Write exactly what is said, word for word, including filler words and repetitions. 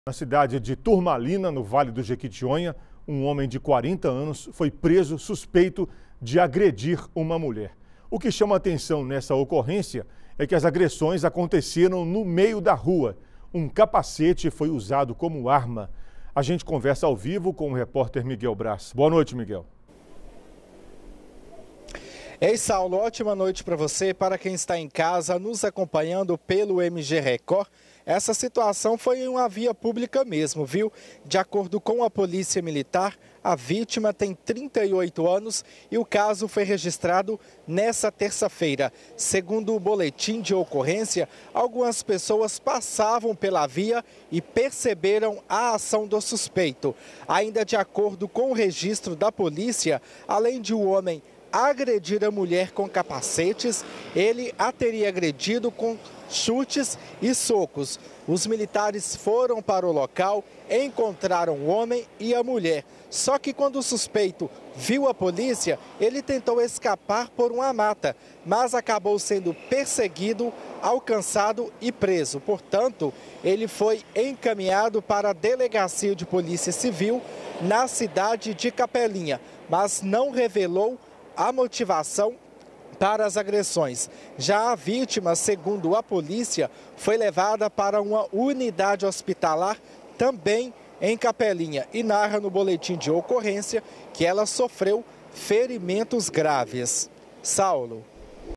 Na cidade de Turmalina, no Vale do Jequitinhonha, um homem de quarenta anos foi preso suspeito de agredir uma mulher. O que chama atenção nessa ocorrência é que as agressões aconteceram no meio da rua. Um capacete foi usado como arma. A gente conversa ao vivo com o repórter Miguel Braz. Boa noite, Miguel. Ei, Saulo, ótima noite para você e para quem está em casa nos acompanhando pelo M G Record. Essa situação foi em uma via pública mesmo, viu? De acordo com a Polícia Militar, a vítima tem trinta e oito anos e o caso foi registrado nessa terça-feira. Segundo o boletim de ocorrência, algumas pessoas passavam pela via e perceberam a ação do suspeito. Ainda de acordo com o registro da polícia, além de o homem agredir a mulher com capacetes, ele a teria agredido com chutes e socos. Os militares foram para o local, encontraram o homem e a mulher. Só que quando o suspeito viu a polícia, ele tentou escapar por uma mata, mas acabou sendo perseguido, alcançado e preso. Portanto, ele foi encaminhado para a Delegacia de Polícia Civil na cidade de Capelinha, mas não revelou a motivação para as agressões. Já a vítima, segundo a polícia, foi levada para uma unidade hospitalar também em Capelinha e narra no boletim de ocorrência que ela sofreu ferimentos graves. Saulo.